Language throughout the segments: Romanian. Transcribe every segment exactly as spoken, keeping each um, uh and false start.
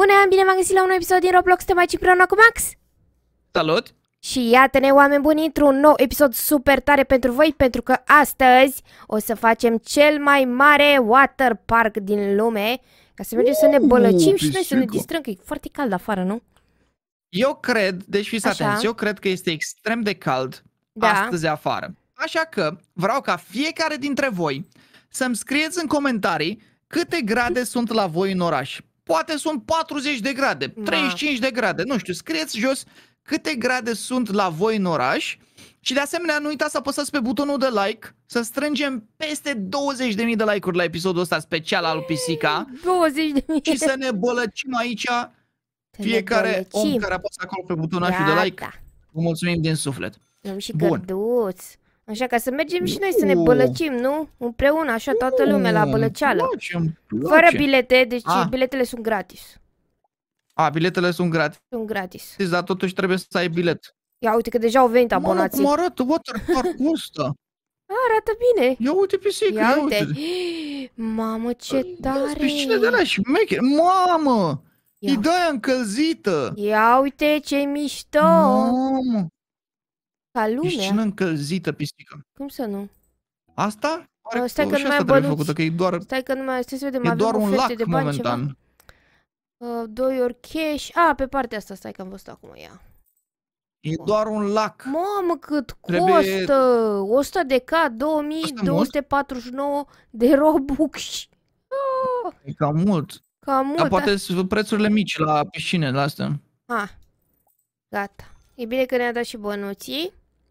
Bună, bine v-am găsit la un episod din Roblox, te mai împreună cu Max. Salut! Și iată-ne, oameni buni, într-un nou episod super tare pentru voi, pentru că astăzi o să facem cel mai mare water park din lume, ca să mergem să ne bălăcim uh, și noi să ne distrăm, că e foarte cald afară, nu? Eu cred, deci fiți atenți, eu cred că este extrem de cald da. astăzi afară. Așa că vreau ca fiecare dintre voi să-mi scrieți în comentarii câte grade sunt la voi în oraș. Poate sunt patruzeci de grade, treizeci și cinci de grade, nu știu, scrieți jos câte grade sunt la voi în oraș și de asemenea nu uitați să apăsați pe butonul de like, să strângem peste douăzeci de mii de like-uri la episodul ăsta special al lui Pisica douăzeci de mii și să ne bălăcim aici fiecare om care apasă acolo pe butonul de like. Vă mulțumim din suflet. Am și gărduți. Așa, ca să mergem și noi să ne bălăcim, nu? Împreună, așa, toată lumea la bălăceală. Fără bilete, deci A. biletele sunt gratis. A, biletele sunt gratis. Sunt gratis. Dar totuși trebuie să ai bilet. Ia uite că deja au venit abonații. Mamă, cum arată water park-ul ăsta? Arată bine. Ia uite Pisica, ia uite. Mamă, ce tare. Piscine de alea șmecher. Mamă! E de-aia încălzită. Ia uite ce mișto. Mamă. Ca lumea. Piscină încălzită, Pisica. Cum să nu? Asta? O, stai că nu mai trebuie făcută, că e doar... Stai că nu mai... Stai să vedem, e avem doar un lac de bani, momentan. Ceva? Uh, doi ori cash. A, pe partea asta, stai că am văzut acum ea. E doar un lac. Mamă, cât Trebuie... costă! o sută de K, două mii două sute patruzeci și nouă de Robux. Oh. E cam mult. Cam mult, dar poate sunt prețurile mici la piscine, la astea. Ah, gata. E bine că ne-a dat și bănuții.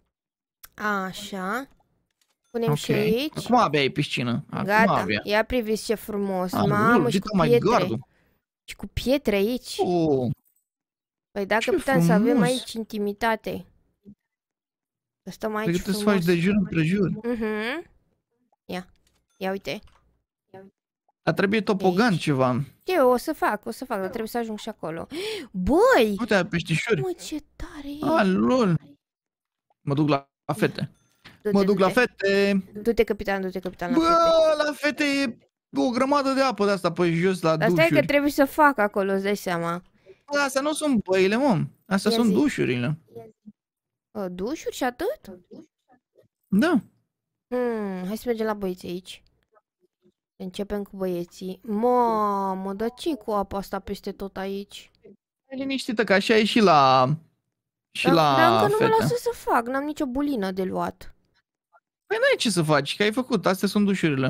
Așa. Punem okay. și aici. Acum abia e piscină. Acum gata. Abia. Ia priviți ce frumos. Ah, mamă, și cu pietre. Și cu pietre aici. Oh. Păi dacă putem să avem aici intimitate. Să stăm aici frumos. Trebuie să faci de jur împrejur. Mhm. Ia. Ia uite. Dar trebuie topogan aici. Ceva. Eu o să fac, o să fac, dar trebuie să ajung și acolo. Băi! Uite, peștișori. Mă, ce tare e! Ah, lol. Mă duc la fete. Mă duc la fete. Du-te, capitan, du-te, capitan, la Bă, fete. la fete e o grămadă de apă de asta pe jos la dușuri. Dar stai că trebuie să fac acolo, îți dai seama. Bă, astea nu sunt băile, mă. Astea sunt dușurile. O, dușuri și atât? Da. Hmm, hai să mergem la băieți aici. Începem cu băieții. Mamă, dar ce cu apa asta peste tot aici? E liniștită, că așa e și la... Și dar, la dar încă nu fete. mă lasă să fac, n-am nicio bulină de luat. Păi n-ai ce să faci, că ai făcut, astea sunt dușurile.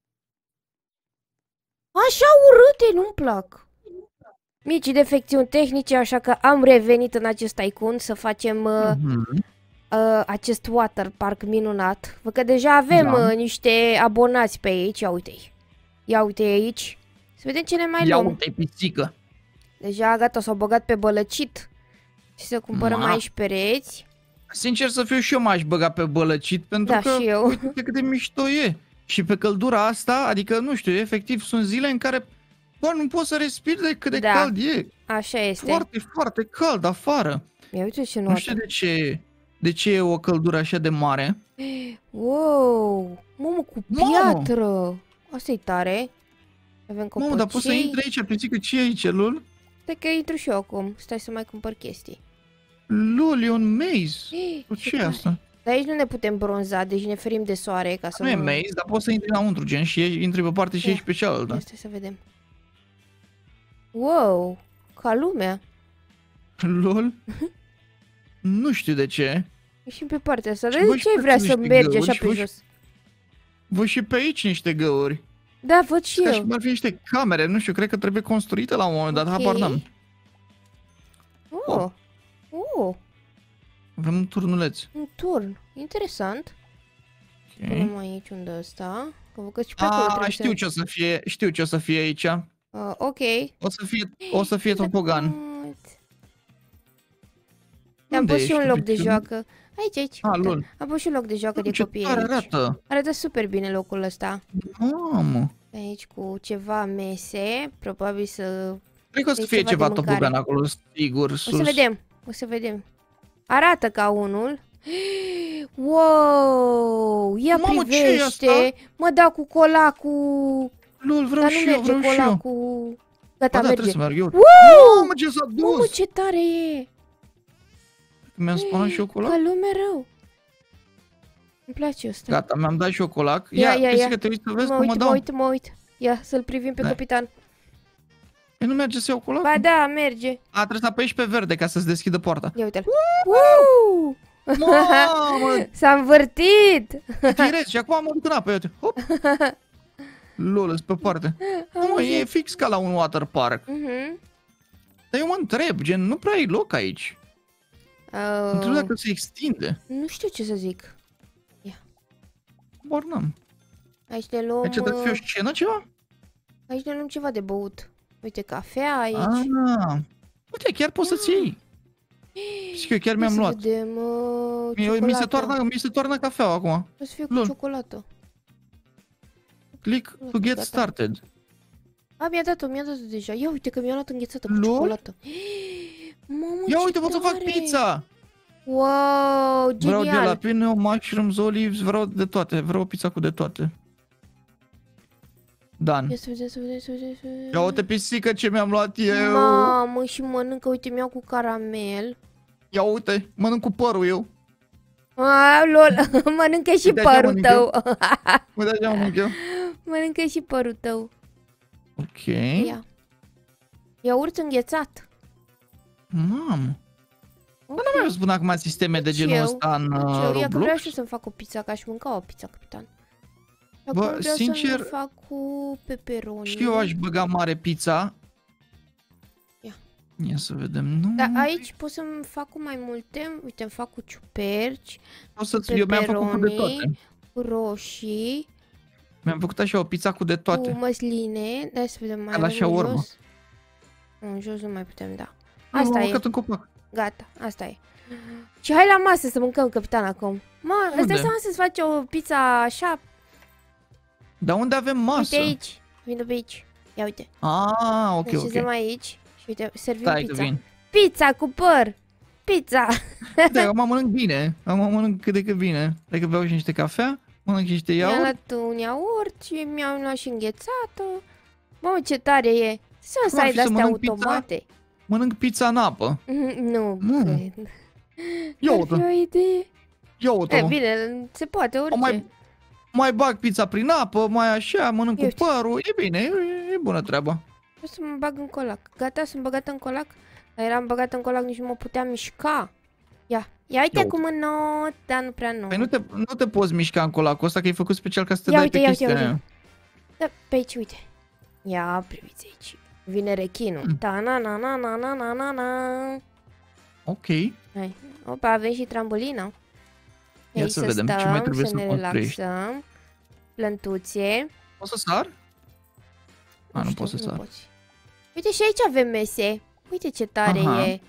Așa urâte, nu-mi plac. Mici defecțiuni tehnice, așa că am revenit în acest tycoon să facem uh, mm-hmm. uh, acest water park minunat. Văd că deja avem da. uh, niște abonați pe aici, ia uite-i. Ia uite aici. Să vedem ce ne mai ia luăm. Ia uite-i pisică. Deja gata, s-au băgat pe bălăcit. Și să cumpărăm Ma. aici pereți. Sincer să fiu, și eu m-aș băga pe bălăcit, pentru da, că și eu. uite cât de mișto e. Și pe căldura asta, adică nu știu, efectiv sunt zile în care bă, nu poți să respiri de cât de da. cald e. Așa este. Foarte, foarte cald afară. Ia uite ce nu știu de ce, de ce e o căldură așa de mare. Wow, mamă, cu piatră. Mamă. Asta e tare. Avem copăcei. Mamă, dar poți să intri aici, pisică, ce e aici, lol? Stai că intru și eu acum, stai să mai cumpăr chestii. Lol, e un maze. Cu ce e asta? Dar aici nu ne putem bronza, deci ne ferim de soare ca să nu... Nu e maze, dar poți să intri înăuntru, gen, și intri pe parte și ieși pe cealaltă. Stai să vedem. Wow, ca lumea. Lol. Nu știu de ce. Și pe partea asta, dar de ce ai vrea să mergi așa pe jos? Văd și pe aici niște găuri. Da, văd și eu. Și ar fi niște camere, nu știu, cred că trebuie construite la un moment dat, okay. habar n-am. Oh. Oh. Oh. Avem un turnuleț. Un turn, interesant. Okay. Punem aici unde ăsta. Că văd că și pe acolo trebuie știu să... ce o să fie, știu ce o să fie aici. Uh, ok. O să fie, o să fie topogan. Am pus și un loc de joacă. Aici, aici. Ah, lol. Am pus și un loc de joacă de copii aici. Arată. Arată super bine locul ăsta. Mamă. Aici cu ceva mese, probabil să... Cred că o să fie ceva, ceva topogan acolo, sigur, sus. O să vedem, o să vedem. Arată ca unul. Wow, ia Mamă, privește. Mă, da, cu colacul. Lol, vreau și eu, vreau și eu. Gata, da, merge. Să merg eu. Wow! Mamă, ce s-a dus! Mamă, ce tare e! Mi-am spălat și eu colac? Ca lume rău. Îmi place ăsta. Gata, mi-am dat și eu colac. Ia, ia, ia. Că te uiți să vezi mă cum uit, mă dau. mă uit, mă uit. Ia, să-l privim pe Da. capitan. E, nu merge să iau colac? Ba da, merge. A, trebuie să apeși pe verde ca să-ți deschidă poarta. Ia uite-l. Wow! Mamă! S-a învârtit! Direct, și acum am urcat în apă, uite. Hop! Lol, pe parte. Nu, e fix ca la un water park. Mhm. Dar eu mă întreb, gen, nu prea ai loc aici. Uh, Întreb dacă se extinde. Nu știu ce să zic. Bar n-am. Aici ne luăm... Aici trebuie să fie o uh, scenă ceva? Aici ne luăm ceva de băut. Uite, cafea aici. Ah. Uite, chiar poți să-ți iei. Zic că eu chiar mi-am Să luat. vedem, uh, Mi, mi, se ciocolată. toarnă, mi se toarnă cafeaua acum. O să fie cu Lol. ciocolată. Click to get Gata. started. A, mi-a dat-o, mi-a dat-o deja. Ia uite că mi-a luat înghețată cu Lol. ciocolată. Mamă, Ia ce uite, pot să fac tare! pizza! Wow, Vreau genial! jalapeno, mushrooms, olives, vreau de toate. Vreau o pizza cu de toate. Dan. Ia să vedem, să vedem, să vedem, să vedem. Ia uite pisică ce mi-am luat eu. Mamă, și mănâncă, uite, mi-au cu caramel. Ia uite, mănânc cu părul eu. A, lol, mănâncă și Uite, așa părul mănânc tău. Uite așa mănânc eu. Mănâncă și părul tău. Ok. Ia. Iaurt înghețat. Mamă. Ok. Nu mai văzut până acum sisteme de Nici genul eu. ăsta în uh, Nici eu, ia că vreau Roblox? și eu să-mi fac o pizza, ca aș mânca o pizza, capitan. Bă, Acum vreau sincer, să-mi fac cu pepperoni. Și eu aș băga mare pizza. Ia. Ia să vedem. Nu. Dar aici pot să-mi fac cu mai multe. Uite, îmi fac cu ciuperci, O să eu mi-am făcut cu de pepperoni, toate. cu roșii, Mi-am făcut așa o pizza cu de toate. cu măsline. Dai să vedem mai Ca la avem în shawarma. jos. În jos nu mai putem, da. Nu, Asta m-am e. urcat în copac. Gata, asta e. Și hai la masă să mâncăm, capitan, acum. Mă, îți Unde? dai seama să-ți faci o pizza așa? Dar unde avem masă? Uite aici. Vino pe aici. Ia uite. Ah, ok, Ne ok. așezăm aici și uite, servim Stai că pizza. vin. Pizza cu păr! Pizza! Da, acum mănânc bine. Acum mănânc cât de cât bine. Dacă beau și niște cafea, mănânc și niște Mi-a iaurt. luat un iaurt și mi-am luat și înghețată. Mamă, ce tare e! Să Cum să ar ai fi să de-astea mănânc pizza? automate. Mănânc pizza în apă. Mhm, Nu, Mm. cred. Ia Ar fi uite, o idee. ia uite, E, mă. bine, se poate orice. O mai, mai bag pizza prin apă, mai așa, mănânc cu Uite. părul. E bine, e, e bună treaba. O să mă bag în colac. Gata, sunt băgată în colac? Dar eram băgată în colac, nici nu mă puteam mișca. Ia, ia uite Ia cum înot, dar nu prea nu. Păi nu te, nu te poți mișca în colacul ăsta, că e făcut special ca să te Ia dai uite, pe ia uite, chestia ia aia. Da, pe aici, uite. Ia, priviți aici. Vine rechinul. Mm. Ta na na na na na na na na. Ok. Hai. Opa, avem și trambolina. Ia Aici să vedem ce stăm, mai trebuie să să ne construiești. relaxăm. Plântuțe. Poți să sar? A, nu știu, pot să sar. poți. Uite și aici avem mese. Uite ce tare Aha. e.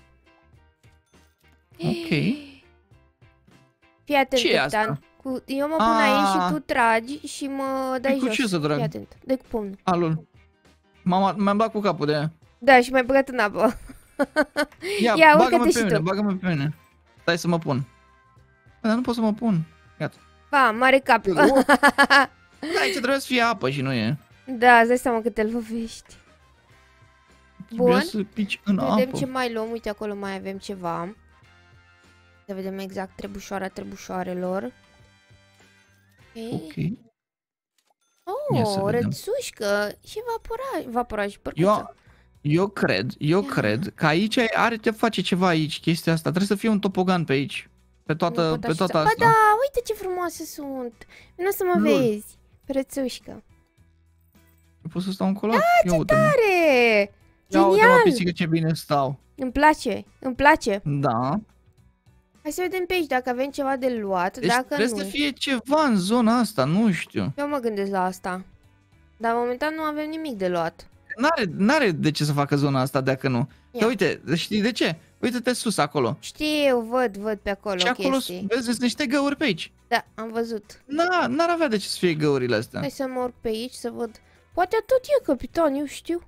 Ok. Fii atent, Ce e capitan. asta? Cu, eu mă pun Ah. aici și tu tragi și mă dai cu jos. ce să trag? Fii atent. Dă cu pumnul. Alul. Mama, mi-am dat cu capul de aia. Da, și mai băgat în apă. Ia, Ia, bagă-mă urcă-te pe și mine, tu. bagă-mă pe mine. Stai să mă pun. Dar nu pot să mă pun. Gata. Pa, mare cap. Da, aici trebuie să fie apă și nu e. Da, îți dai seama că te lovești. Trebuie Bun. să pici în Vedem apă. ce mai luăm. Uite, acolo mai avem ceva. Să vedem exact trebușoara trebușoarelor. Ok. Ok. Ia să Oh, vedem. rățușcă și vaporaj, vaporaj și părcuță. Eu, eu cred, eu cred că aici are de face ceva aici, chestia asta. Trebuie să fie un topogan pe aici. Pe Nu toată, pot pe așa toată să- asta. Ba da, uite ce frumoase sunt. Vino să mă Lol. vezi. Rățușcă. Eu pot să stau în colac? Ia uite, mă. Are! Ia uite, mă, Genial! pisică, ce bine stau. Îmi place, îmi place. Da. Hai să vedem pe aici dacă avem ceva de luat, Deci dacă trebuie nu. să fie ceva în zona asta, nu știu. Eu mă gândesc la asta. Dar momentan nu avem nimic de luat. N-are, n-are de ce să facă zona asta dacă nu. Ia. Dar uite, știi de ce? Uite-te sus acolo. Știu, văd, văd pe acolo Și acolo chestii. vezi, sunt niște găuri pe aici. Da, am văzut. Na, n-ar avea de ce să fie găurile astea. Hai să mă urc pe aici să văd. Poate tot e, capitan, eu știu.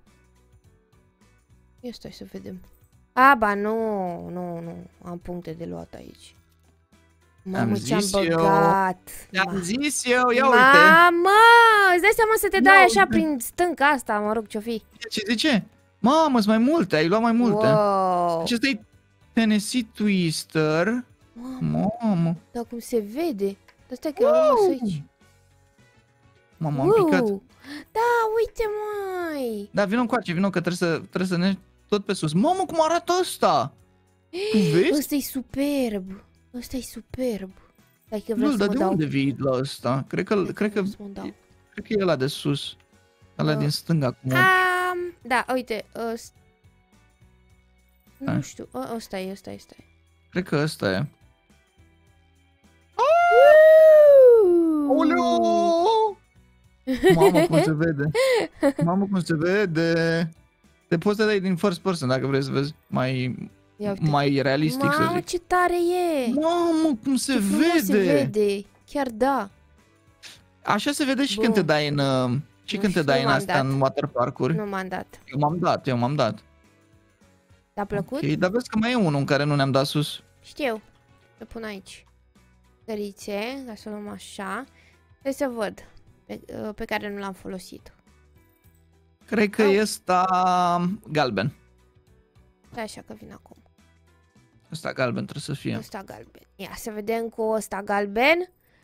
Ia stai să vedem. A, ba, nu, nu, nu. Am puncte de luat aici. Mamă, Am ce-am zis eu. băgat. Am Ma- zis eu, ia uite. Mamă, îți dai seama să te dai Ia așa uite. prin stânca asta, mă rog, ce-o fi. Ce zice? Mamă, sunt mai multe, ai luat mai multe. Wow. Acesta e Tennessee Twister. Mamă. Mamă. Dar cum se vede? Dar stai că eu am rămas aici. Mamă, am picat. Da, uite, mai. Da, vină încoace, vină că trebuie să, trebuie să ne tot pe sus. Mamă, cum arată ăsta? Tu vezi? Ăsta e superb. Ăsta e superb. Stai că vreau Nu, să dar mă de dau. unde vii la ăsta? Cred că, Stai cred că, vreau să mă dau. cred că e ăla de sus. Ăla Da. din stânga acum. Am, da, uite, ăsta. Hai. Nu știu, ă, ăsta e, ăsta e, ăsta e. Cred că ăsta e. Uuu! Oleu! Mamă, cum se vede. Mamă, cum se vede. Te poți să dai din first person dacă vrei să vezi mai, Ia uite. mai realistic, să Mamă, zic. ce tare e! Mamă, cum se Ce frumos se vede. vede! Chiar da! Așa se vede și Bun. când te dai în uh, și Nu când te știu, dai în m-am astea, dat. în water park-uri. Nu m-am dat. Eu m-am dat, eu m-am dat. T-a plăcut? Ok, dar vezi că mai e unul în care nu ne-am dat sus. Știu. Să pun aici. Cărițe, ca să o luăm așa. Trebuie să văd. Pe, pe care nu l-am folosit. Cred că Au. e ăsta galben. Da, așa că vin acum. Ăsta galben trebuie să fie. Ăsta galben. Ia să vedem cu ăsta galben.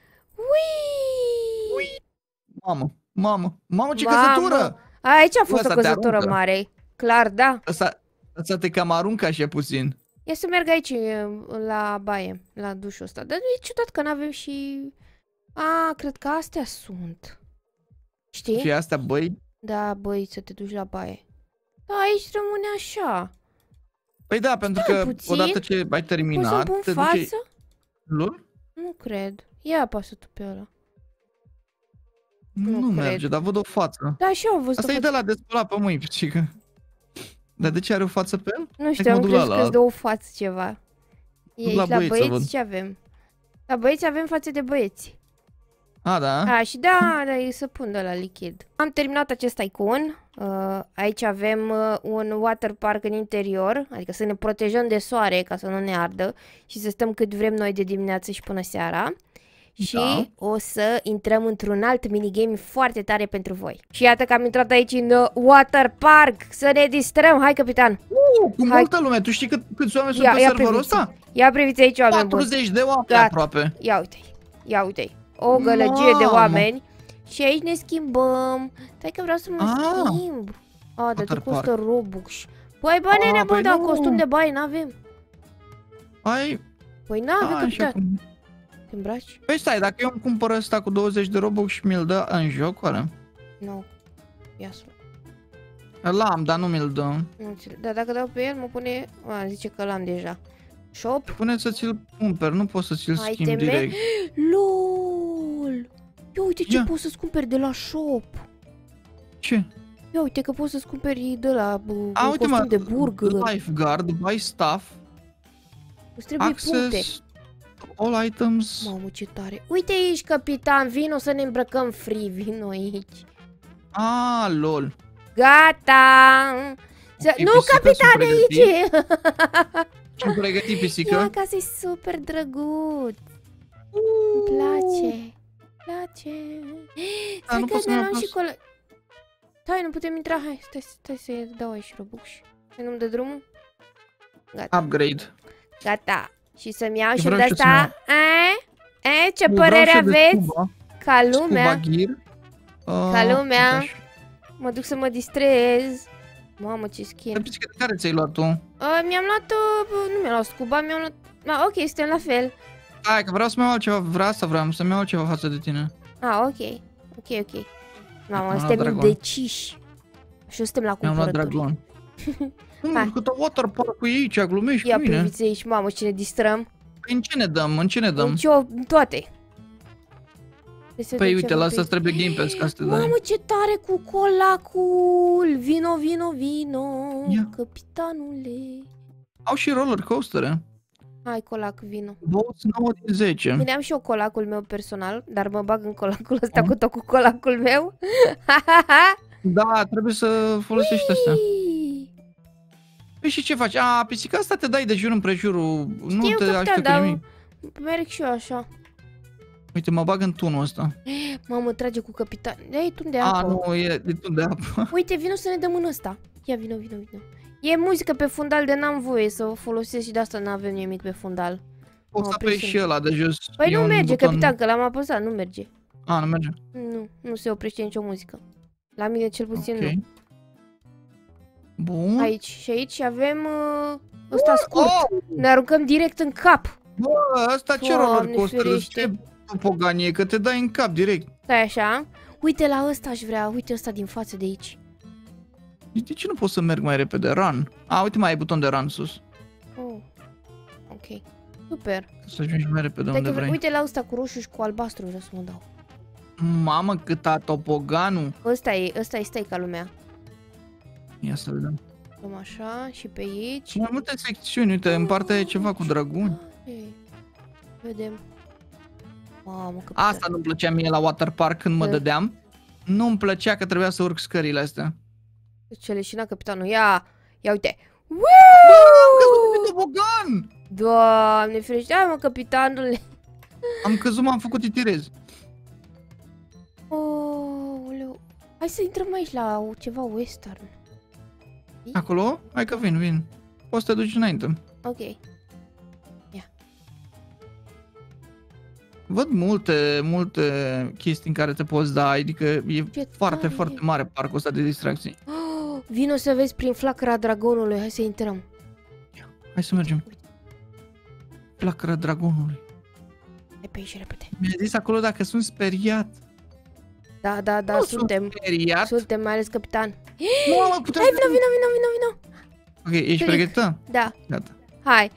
Ui! Ui! Mamă, mamă, mamă ce Mamă! căzătură! Aici a fost Ăsta o te căzătură aruncă. mare. Clar, da. Ăsta, ăsta te cam aruncă așa puțin. Ia să merg aici la baie, la dușul ăsta. Dar e ciudat că n-avem și... A, cred că astea sunt. Știi? Și astea, băi. Da, băi, să te duci la baie. Da, aici rămâne așa. Păi da, pentru Stai că puțin. odată ce ai Poți să-mi terminat, pun te față? duci... Lol? Nu cred. Ia apasă tu pe ăla. Nu, Nu nu cred. merge, dar văd o față. Da, și eu am văzut Asta o e față. de la de spălat pe mâini, picică. Dar de ce are o față pe el? Nu știu, am modul crezut ăla. că îți dă o față ceva. E La aici la băieți să văd. băieți ce avem? La băieți avem față de băieți. A, da? A, și da, da, e săpun de la lichid. Am terminat acest tycoon. Uh, aici avem uh, un water park în interior, adică să ne protejăm de soare ca să nu ne ardă și să stăm cât vrem noi de dimineață și până seara. Și Da. o să intrăm într-un alt minigame foarte tare pentru voi. Și iată că am intrat aici în uh, water park, să ne distrăm. Hai, capitan! Uh, cu Hai. multă lume. Tu știi cât, câți oameni Ia, sunt pe ia serverul priviți. ăsta? Ia priviți aici, oameni buni. patruzeci de oameni Gata. aproape. Ia uite, ia uite. O gălăgie de Mamă. oameni. Și aici ne schimbăm. Stai că vreau să mă Ah. schimb. A, dar Water tu costă Robux. Păi bă, Ah, nene, bă, păi dar nu. costum de baie n-avem. Ai, Păi n-avem, a, capitan. așa cum... Te îmbraci? Păi stai, dacă eu îmi cumpăr ăsta cu douăzeci de Robux și mi-l dă în joc, oare? Nu. Ia să. L-am, dar nu mi-l dă. Nu înțeleg. Dar dacă dau pe el, mă pune... A, zice că l-am deja. Shop? Pune să ți-l cumperi, nu poți să ți-l schimbi Iteme? direct. LOL! Ia uite ce Ia. poți să-ți cumperi de la shop. Ce? Ia uite că poți să-ți cumperi de la uh, A, un uite costum mă, de burger. Lifeguard, buy stuff, Îți trebuie puncte. access, all items. Mamă, ce tare. Uite aici, capitan, vino să ne îmbrăcăm free, vino aici. Ah, lol. Gata! Să... Ok, Nu, pisică, capitan, sunt aici! Ce-mi pregătit, Ia pisică? ca să-i super drăguț. Îmi place. Îmi place. Stai nu că pot să ne mi-o luăm și pus. colo... Stai, nu putem intra, hai, stai, stai să dau aici Robux. Să nu-mi dă drumul. Gata, Upgrade. gata. Și să-mi iau Eu și vreau de și eu să-mi asta. E? E? Ce Eu vreau părere și eu de aveți? scuba, Ca scuba lumea. gear. Uh, Ca lumea. uite așa. Mă duc să mă distrez. Mamă, ce skin. Dar pisică, de care ți-ai luat tu? Uh, mi-am luat, uh, nu mi-am luat scuba, mi-am luat... Ah, ok, suntem la fel. Hai, că vreau să-mi iau altceva, vreau să vreau să-mi iau altceva față de tine. Ah, ok. Ok, ok. Mamă, Mi-am suntem luat dragon. indeciși. Și suntem la Mi-am luat cumpărături. dragon. Hai. Nu, câtă water park cu aici, glumești Ia cu mine. priviți aici, mamă, ce ne distrăm. Păi în ce ne dăm? În ce ne dăm? În ce în toate. Păi uite, la asta trebuie Game Pass ca să te dai. Mamă, ce tare cu colacul! Vino, vino, vino, Ia. capitanule. Au și roller coastere. Hai, colac, vino. Voți nouă din zece. Bine, am și eu colacul meu personal, dar mă bag în colacul ăsta cu tot cu colacul meu. Da, trebuie să folosești astea. Ii. Păi și ce faci? A, pisica asta te dai de jur împrejurul. Nu Știu, te capitan, aștept dar nimic. merg și eu așa. Uite, mă bag în tunul ăsta. Mamă, trage cu capitan. Ei, tu unde A, apă? nu, e de tun de apă. Uite, vino să ne dăm în ăsta. Ia, vino, vino, vino. E muzică pe fundal de n-am voie să o folosesc și de asta n-avem nimic pe fundal. Poți să apeși și ăla de jos. Păi nu merge, buton... capitan, că l-am apăsat, nu merge. A, nu merge? Nu, nu se oprește nicio muzică. La mine cel puțin okay. nu. Bun. Aici și aici avem uh, ăsta scurt. Oh! Ne aruncăm direct în cap. Bă, ăsta ce roller coaster? Ce topoganie, că te dai în cap direct. Stai așa. Uite la ăsta aș vrea, uite ăsta din față de aici. De ce nu pot să merg mai repede? Run. A, uite, mai ai buton de run sus. Oh. Ok. Super. Să ajungi mai repede unde vrei. Uite la ăsta cu roșu și cu albastru vreau să mă dau. Mamă, cât a topoganul. Ăsta e, ăsta e, stai ca lumea. Ia să vedem. Luăm așa și pe aici. Mai multe secțiuni, uite, în partea e ceva cu draguni. Vedem. Mamă, că asta nu-mi plăcea mie la water park când mă dădeam. Nu-mi plăcea că trebuia să urc scările astea. Ce leșina capitanul, ia, ia uite. Bă, am căzut pe topogan! Doamne ferește, hai mă capitanule. Am căzut, m-am făcut itirez. Oh, hai să intrăm aici la ceva western. Acolo? Hai că vin, vin. Poți să te duci înainte. Ok. Ia. Văd multe, multe chestii în care te poți da, adică e ce foarte, tare. foarte mare parcul ăsta de distracții. Oh, vino să vezi prin flacăra dragonului, hai să intrăm. Ia, hai să mergem. Flacăra dragonului. Hai pe aici repede. Mi-a zis acolo dacă sunt speriat. Da, da, da, nu suntem. Speriat. Suntem, mai ales capitan. Mamă, putem hai, vino, vino, vino, vino, vino. Ok, ești pregătită? Da. Gata. Hai.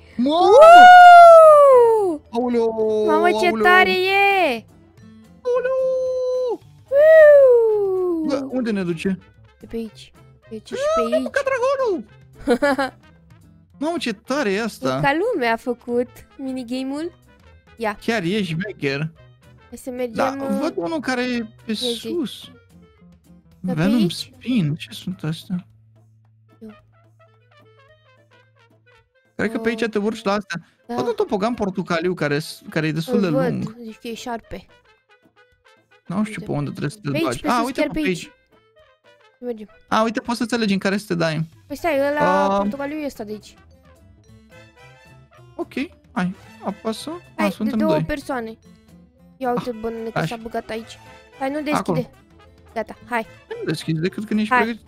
Aoleu! Mamă, ce aoleu. tare e! Aoleu! Bă, unde ne duce? E pe aici. Pe aici și pe aici. Ca dragonul! Mamă, ce tare e asta! E ca lumea a făcut minigame-ul. Ia. Chiar e șmecher. Hai să mergem... Da, văd unul care e pe sus. Venom Spin, ce sunt astea? Eu. Cred că pe aici te urci la astea. Da. Văd un topogan portocaliu care, care e destul de văd. lung. Zici că e șarpe. Nu știu pe unde trebuie să te pe bagi. A, uite pe aici. Mergem. A, uite, poți să-ți alegi în care să te dai. Păi stai, ăla uh... portocaliu e ăsta de aici. Ok, hai, apasă. Hai, A, suntem de două doi. persoane. Ia uite, bănâne, că s-a băgat aici. Hai, nu deschide. Acolo. Gata, hai. Nu deschide decât când ești pregătit.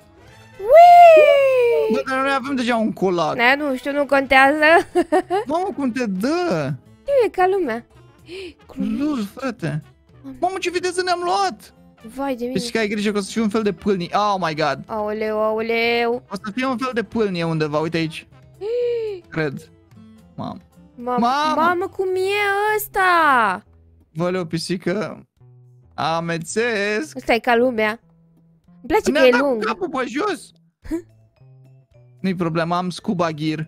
Bă, dar noi avem deja un colac. Da, nu știu, nu contează. Mamă, cum te dă? E ca lumea. Lul, frate. Mamă, ce viteză ne-am luat. Vai de mine. Deci că ai grijă că o să fie un fel de pâlnie. Oh my god. Aoleu, aoleu. O să fie un fel de pâlnie undeva, uite aici. Cred. Mamă. Mamă, mamă, mamă cum e ăsta? Văleu, pisică. Amețesc. Ăsta e ca lumea. Îmi place că e lung. Capul pe jos. Nu-i problema, am scuba gear.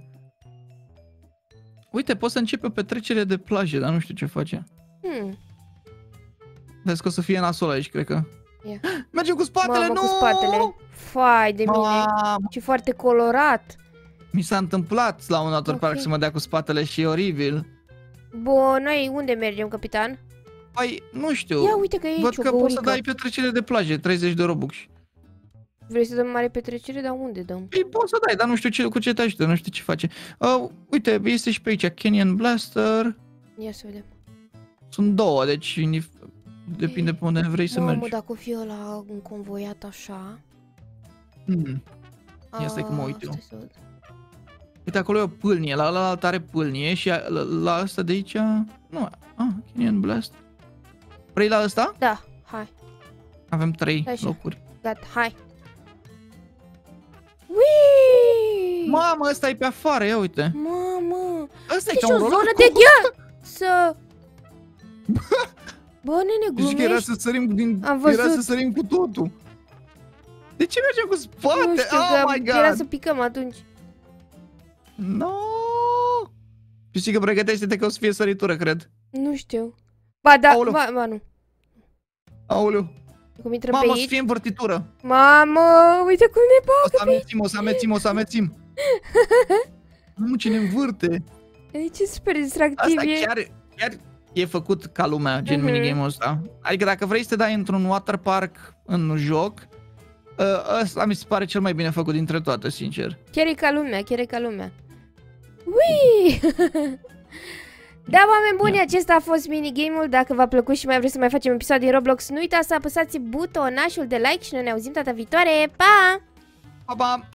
Uite, pot să încep o petrecere de plajă, dar nu știu ce face. Hmm. Vezi că o să fie nasol aici, cred că. Yeah. Mergem cu spatele, Mamă, nu! cu spatele. Fai de mine. Mamă. Ce foarte colorat. Mi s-a întâmplat la un water park okay. să mă dea cu spatele și e oribil. Bun, noi unde mergem, capitan? Păi, nu știu. Ia uite că e Văd aici că o poți să dai petrecere de plajă, treizeci de robux. Vrei să dăm mare petrecere? Dar unde dăm? Păi poți să dai, dar nu știu ce, cu ce te ajută, nu știu ce face. Uh, uite, este și pe aici Canyon Blaster. Ia să vedem. Sunt două, deci depinde pe unde vrei să Mamă, mergi. Mamă, dacă o fi ăla înconvoiat așa... Hmm. Ia stai că mă uit eu. Uite, acolo e o pâlnie, la ăla are pâlnie și la, la asta de aici... Nu, ah, Canyon Blast. Vrei la ăsta? Da, hai. Avem trei Așa. locuri. Gata, hai. Uiii! Mamă, ăsta e pe afară, ia uite. Mamă! Ăsta deci e ca un o zonă de gheață! Să... Bă, nene, glumești? Deci era să sărim din... Am văzut. Era să sărim cu totul. De ce mergem cu spate? Nu știu, oh că my God. era să picăm atunci. No! Pisică, pregătește-te că o să fie săritură, cred. Nu știu. Ba, da, ba, ba, nu. Aoleu. Cum intrăm Mamă, pe o să fie învârtitură. Mamă, uite cum ne bagă. O să amețim, o să amețim, o să amețim. Nu, ce ne învârte. E ce super distractiv Asta e. chiar, chiar e făcut ca lumea, gen uh-huh. minigame-ul ăsta. Adică dacă vrei să te dai într-un water park în joc, uh, ăsta mi se pare cel mai bine făcut dintre toate, sincer. Chiar e ca lumea, chiar e ca lumea. Ui! Da, oameni buni, acesta a fost minigame-ul. Dacă v-a plăcut și mai vreți să mai facem episod din Roblox, nu uitați să apăsați butonașul de like și noi ne auzim data viitoare. Pa! Pa, pa!